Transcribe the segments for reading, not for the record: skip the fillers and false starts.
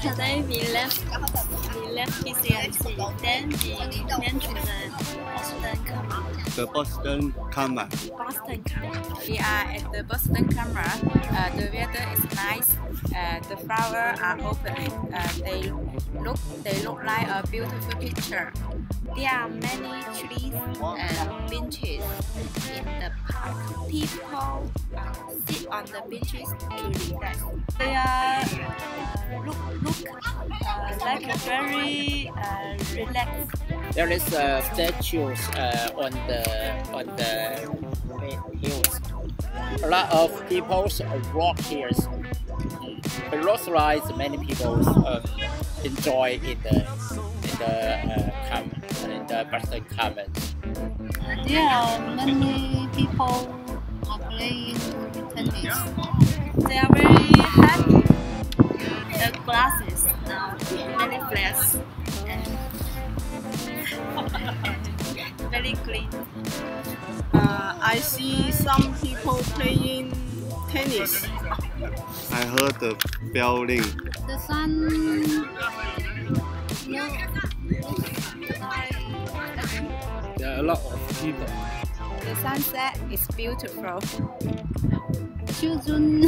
Yesterday we left BCNC, then we went to the Boston Common. We are at the Boston Common. The weather is nice. The flowers are opening. They look like a beautiful picture. There are many trees and benches in the park. People sit on the benches to relax. They look like very relaxed. There is statues on the hills. A lot of people walk here. It looks like many people enjoy in the Boston Common. There are many people are playing tennis. They are very happy. The glasses are very fresh and very clean. I see some people playing tennis. I heard the bell ring. The sun There are a lot of people. The sunset is beautiful. Children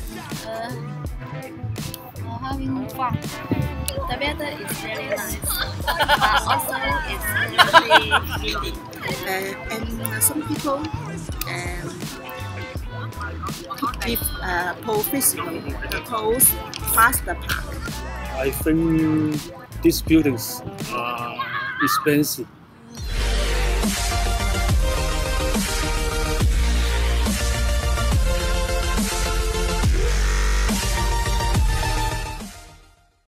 are having fun. The weather is very nice, but also it's very windy. And some people give pose past the park. I think these buildings are expensive.